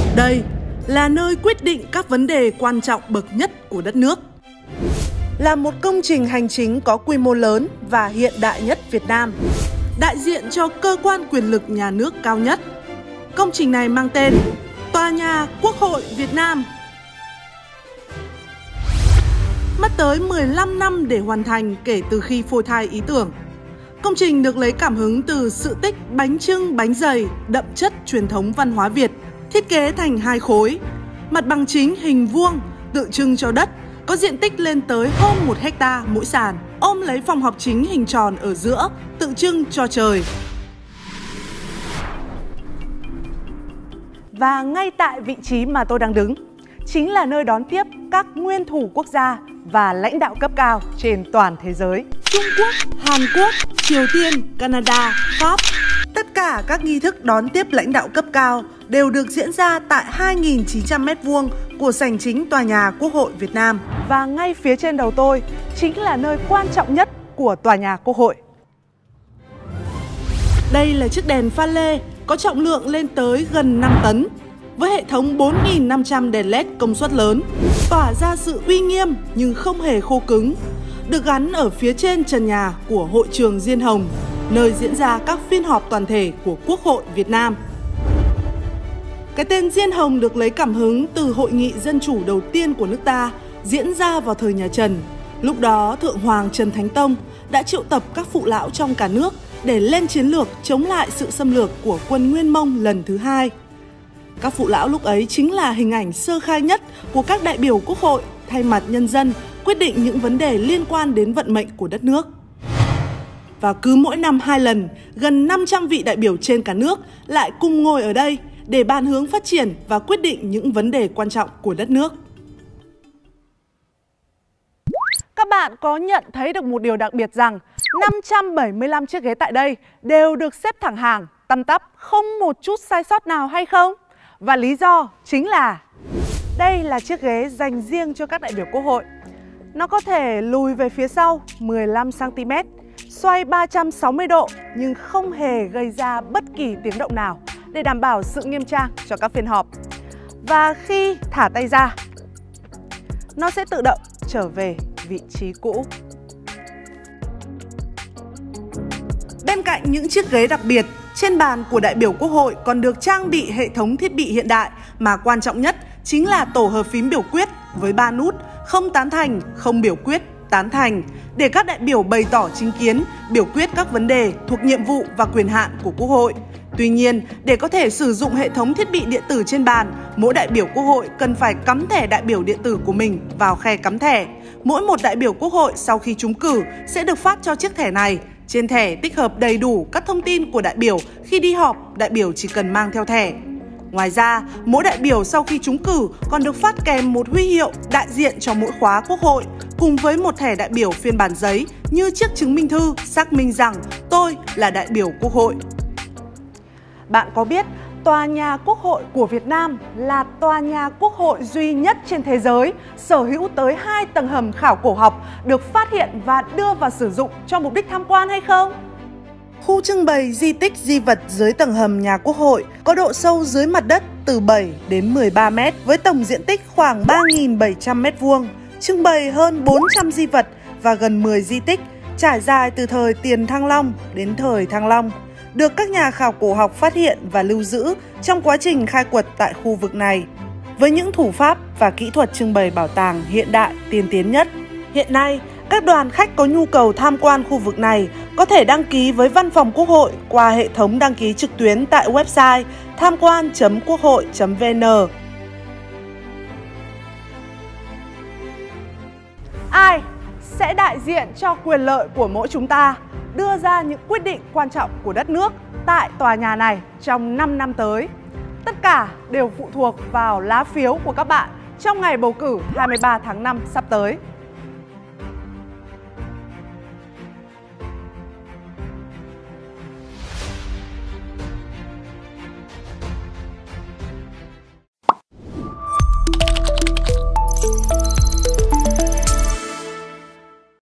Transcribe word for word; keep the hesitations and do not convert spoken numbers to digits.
Đây là nơi quyết định các vấn đề quan trọng bậc nhất của đất nước. Là một công trình hành chính có quy mô lớn và hiện đại nhất Việt Nam, đại diện cho cơ quan quyền lực nhà nước cao nhất. Công trình này mang tên Tòa nhà Quốc hội Việt Nam. Mất tới mười lăm năm để hoàn thành kể từ khi phôi thai ý tưởng. Công trình được lấy cảm hứng từ sự tích bánh chưng bánh dày đậm chất truyền thống văn hóa Việt, thiết kế thành hai khối. Mặt bằng chính hình vuông, tượng trưng cho đất, có diện tích lên tới hơn một hecta mỗi sàn, ôm lấy phòng họp chính hình tròn ở giữa, tượng trưng cho trời. Và ngay tại vị trí mà tôi đang đứng, chính là nơi đón tiếp các nguyên thủ quốc gia và lãnh đạo cấp cao trên toàn thế giới. Trung Quốc, Hàn Quốc, Triều Tiên, Canada, Pháp. Tất cả các nghi thức đón tiếp lãnh đạo cấp cao đều được diễn ra tại hai nghìn chín trăm mét vuông của sảnh chính Tòa nhà Quốc hội Việt Nam. Và ngay phía trên đầu tôi chính là nơi quan trọng nhất của Tòa nhà Quốc hội. Đây là chiếc đèn pha lê có trọng lượng lên tới gần năm tấn, với hệ thống bốn nghìn năm trăm đèn led công suất lớn, tỏa ra sự uy nghiêm nhưng không hề khô cứng, được gắn ở phía trên trần nhà của hội trường Diên Hồng, nơi diễn ra các phiên họp toàn thể của Quốc hội Việt Nam. Cái tên Diên Hồng được lấy cảm hứng từ hội nghị dân chủ đầu tiên của nước ta diễn ra vào thời nhà Trần. Lúc đó, Thượng Hoàng Trần Thánh Tông đã triệu tập các phụ lão trong cả nước để lên chiến lược chống lại sự xâm lược của quân Nguyên Mông lần thứ hai. Các phụ lão lúc ấy chính là hình ảnh sơ khai nhất của các đại biểu Quốc hội thay mặt nhân dân quyết định những vấn đề liên quan đến vận mệnh của đất nước. Và cứ mỗi năm hai lần, gần năm trăm vị đại biểu trên cả nước lại cùng ngồi ở đây để bàn hướng phát triển và quyết định những vấn đề quan trọng của đất nước. Các bạn có nhận thấy được một điều đặc biệt rằng năm trăm bảy mươi lăm chiếc ghế tại đây đều được xếp thẳng hàng, tăm tắp, không một chút sai sót nào hay không? Và lý do chính là đây là chiếc ghế dành riêng cho các đại biểu Quốc hội. Nó có thể lùi về phía sau mười lăm xăng ti mét, xoay ba trăm sáu mươi độ nhưng không hề gây ra bất kỳ tiếng động nào để đảm bảo sự nghiêm trang cho các phiên họp. Và khi thả tay ra, nó sẽ tự động trở về vị trí cũ. Bên cạnh những chiếc ghế đặc biệt, trên bàn của đại biểu Quốc hội còn được trang bị hệ thống thiết bị hiện đại mà quan trọng nhất chính là tổ hợp phím biểu quyết với ba nút không tán thành, không biểu quyết, tán thành để các đại biểu bày tỏ chính kiến, biểu quyết các vấn đề thuộc nhiệm vụ và quyền hạn của Quốc hội. Tuy nhiên, để có thể sử dụng hệ thống thiết bị điện tử trên bàn, mỗi đại biểu Quốc hội cần phải cắm thẻ đại biểu điện tử của mình vào khe cắm thẻ. Mỗi một đại biểu Quốc hội sau khi trúng cử sẽ được phát cho chiếc thẻ này. Trên thẻ tích hợp đầy đủ các thông tin của đại biểu, khi đi họp, đại biểu chỉ cần mang theo thẻ. Ngoài ra, mỗi đại biểu sau khi trúng cử còn được phát kèm một huy hiệu đại diện cho mỗi khóa Quốc hội, cùng với một thẻ đại biểu phiên bản giấy như chiếc chứng minh thư xác minh rằng tôi là đại biểu Quốc hội. Bạn có biết Tòa nhà Quốc hội của Việt Nam là tòa nhà Quốc hội duy nhất trên thế giới sở hữu tới hai tầng hầm khảo cổ học được phát hiện và đưa vào sử dụng cho mục đích tham quan hay không? Khu trưng bày di tích di vật dưới tầng hầm nhà Quốc hội có độ sâu dưới mặt đất từ bảy đến mười ba mét với tổng diện tích khoảng ba nghìn bảy trăm mét vuông, trưng bày hơn bốn trăm di vật và gần mười di tích trải dài từ thời Tiền Thăng Long đến thời Thăng Long, được các nhà khảo cổ học phát hiện và lưu giữ trong quá trình khai quật tại khu vực này, với những thủ pháp và kỹ thuật trưng bày bảo tàng hiện đại tiên tiến nhất. Hiện nay, các đoàn khách có nhu cầu tham quan khu vực này có thể đăng ký với Văn phòng Quốc hội qua hệ thống đăng ký trực tuyến tại website tham quan chấm quốc hội chấm vn. Ai sẽ đại diện cho quyền lợi của mỗi chúng ta đưa ra những quyết định quan trọng của đất nước tại tòa nhà này trong năm năm tới? Tất cả đều phụ thuộc vào lá phiếu của các bạn trong ngày bầu cử hai mươi ba tháng năm sắp tới.